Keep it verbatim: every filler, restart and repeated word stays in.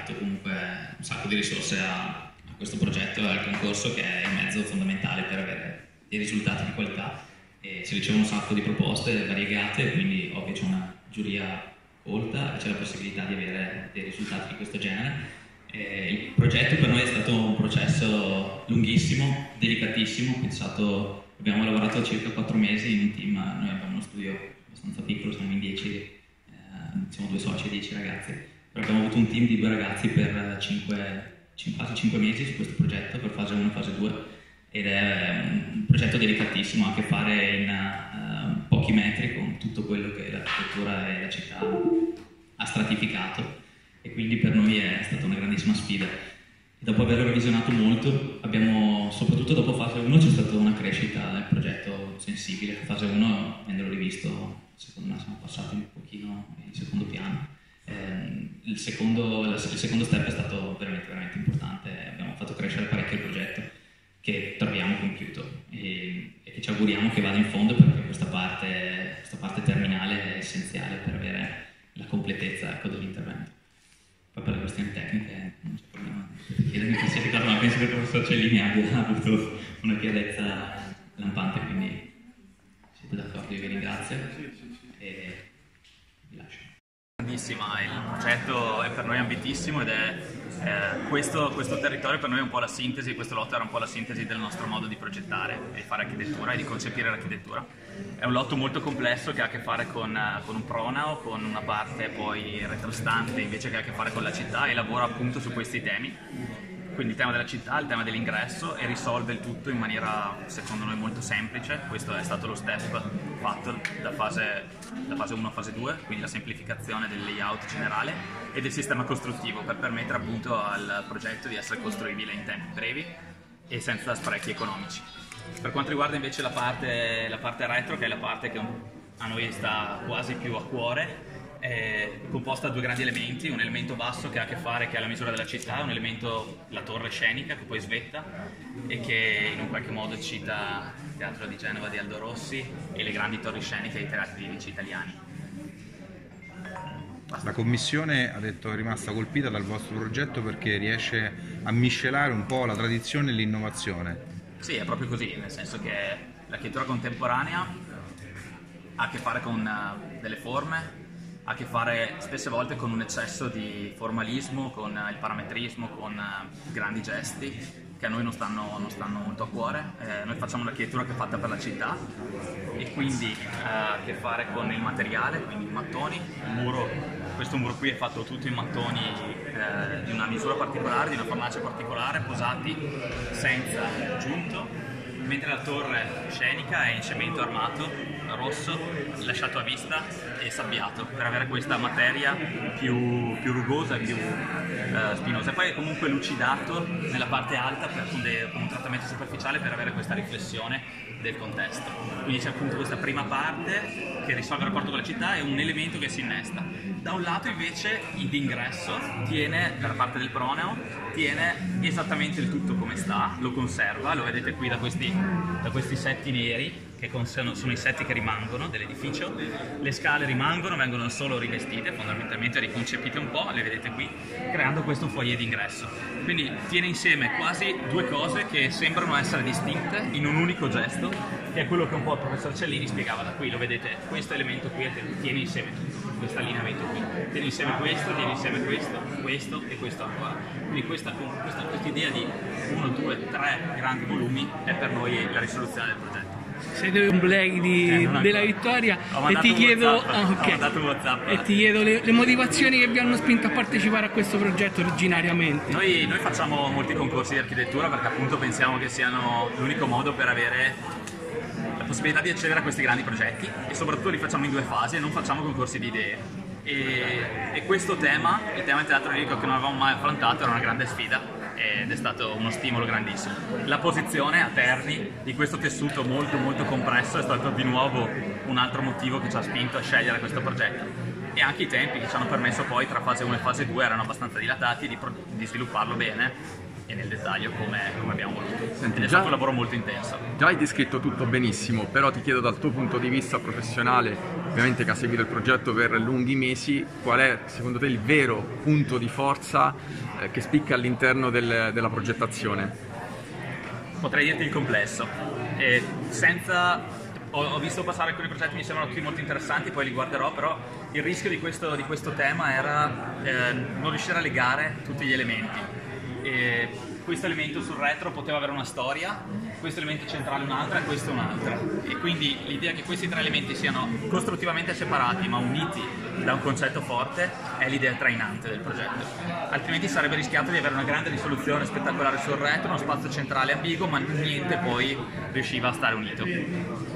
comunque un sacco di risorse a, a questo progetto e al concorso, che è il mezzo fondamentale per avere dei risultati di qualità, e si ricevono un sacco di proposte variegate, quindi ovvio c'è una giuria colta e c'è la possibilità di avere dei risultati di questo genere. E il progetto per noi è stato un processo lunghissimo, delicatissimo, pensato, abbiamo lavorato circa quattro mesi in un team, noi abbiamo uno studio abbastanza piccolo, siamo in dieci, eh, siamo due soci e dieci ragazzi, però abbiamo avuto un team di due ragazzi per cinque, quasi cinque mesi su questo progetto, per fase uno e fase due, ed è un progetto delicatissimo, ha a che fare in uh, pochi metri con tutto quello che l'architettura e la città ha stratificato, e quindi per noi è stata una grandissima sfida. E dopo averlo revisionato molto, abbiamo, soprattutto dopo fase uno, c'è stata una crescita del progetto sensibile. Fase uno, avendolo rivisto, secondo me siamo passati un pochino in secondo piano. Eh, il, secondo, il secondo step è stato veramente, veramente importante, abbiamo fatto crescere parecchio il progetto, che troviamo compiuto e, e che ci auguriamo che vada in fondo, perché questa parte, questa parte terminale è essenziale per avere la completezza, ecco, dell'intervento. Poi per le questioni tecniche non c'è problema, potete chiedermi che si ricorda, ma penso che il professor Cellini abbia avuto una chiarezza lampante, quindi siete d'accordo, io vi ringrazio e vi lascio. Grandissima, il progetto è per noi ambitissimo ed è eh, questo, questo territorio per noi è un po' la sintesi, questo lotto era un po' la sintesi del nostro modo di progettare, di fare architettura e di concepire l'architettura. È un lotto molto complesso che ha a che fare con, con un pronao, con una parte poi retrostante invece che ha a che fare con la città, e lavora appunto su questi temi. Quindi il tema della città, il tema dell'ingresso, e risolve il tutto in maniera secondo noi molto semplice. Questo è stato lo step fatto da fase, da fase uno a fase due, quindi la semplificazione del layout generale e del sistema costruttivo, per permettere appunto al progetto di essere costruibile in tempi brevi e senza sprechi economici. Per quanto riguarda invece la parte, la parte retro, che è la parte che a noi sta quasi più a cuore, è composta da due grandi elementi: un elemento basso che ha a che fare, che è la misura della città, un elemento, la torre scenica, che poi svetta e che in un qualche modo cita il teatro di Genova di Aldo Rossi e le grandi torri sceniche dei teatri lirici italiani. La commissione, ha detto, è rimasta colpita dal vostro progetto perché riesce a miscelare un po' la tradizione e l'innovazione. Sì, è proprio così, nel senso che l'architettura contemporanea ha a che fare con delle forme, ha a che fare spesse volte con un eccesso di formalismo, con il parametrismo, con grandi gesti che a noi non stanno, non stanno molto a cuore. Eh, noi facciamo un'architettura che è fatta per la città e quindi eh, ha a che fare con il materiale, quindi i mattoni. Il muro, questo muro qui è fatto tutto in mattoni eh, di una misura particolare, di una fornace particolare, posati senza giunto, mentre la torre scenica è in cemento armato rosso, lasciato a vista e sabbiato, per avere questa materia più, più rugosa e più eh, spinosa. E poi è comunque lucidato nella parte alta per, con, de, con un trattamento superficiale, per avere questa riflessione del contesto. Quindi c'è appunto questa prima parte che risolve il rapporto con la città e un elemento che si innesta. Da un lato invece d'ingresso tiene, per parte del proneo, tiene esattamente il tutto come sta, lo conserva, lo vedete qui da questi, da questi setti neri, che sono, sono i setti che rimangono dell'edificio. Le scale rimangono, vengono solo rivestite, fondamentalmente riconcepite un po', le vedete qui, creando questo foyer d'ingresso. Quindi tiene insieme quasi due cose che sembrano essere distinte in un unico gesto, che è quello che un po' il professor Cellini spiegava da qui. Lo vedete, questo elemento qui tiene insieme tutto, questo allineamento qui, tiene insieme questo, tiene insieme questo, questo e questo ancora. Quindi questa, questa, questa idea di uno, due, tre grandi volumi è per noi la risoluzione del progetto. Siete un play di, eh, della vittoria e ti chiedo, ah, okay. WhatsApp, e ti chiedo le, le motivazioni che vi hanno spinto a partecipare a questo progetto originariamente. Noi, noi facciamo molti concorsi di architettura perché appunto pensiamo che siano l'unico modo per avere la possibilità di accedere a questi grandi progetti, e soprattutto li facciamo in due fasi e non facciamo concorsi di idee. E, e questo tema, il tema del teatro lirico, che non avevamo mai affrontato, era una grande sfida ed è stato uno stimolo grandissimo. La posizione a Terni di questo tessuto molto molto compresso è stato di nuovo un altro motivo che ci ha spinto a scegliere questo progetto, e anche i tempi che ci hanno permesso poi, tra fase uno e fase due, erano abbastanza dilatati, di, di svilupparlo bene e nel dettaglio come, come abbiamo voluto. Senti, Ed è già- stato un lavoro molto intenso. Già hai descritto tutto benissimo, però ti chiedo dal tuo punto di vista professionale, ovviamente che ha seguito il progetto per lunghi mesi, qual è secondo te il vero punto di forza eh, che spicca all'interno del- della progettazione? Potrei dirti il complesso. E senza... Ho, ho visto passare alcuni progetti che mi sembrano tutti molto interessanti, poi li guarderò, però il rischio di questo, di questo tema era eh, non riuscire a legare tutti gli elementi. E questo elemento sul retro poteva avere una storia, questo elemento centrale un'altra e questo un'altra. E quindi l'idea che questi tre elementi siano costruttivamente separati ma uniti da un concetto forte è l'idea trainante del progetto. Altrimenti sarebbe rischiato di avere una grande risoluzione spettacolare sul retro, uno spazio centrale ambiguo, ma niente poi riusciva a stare unito.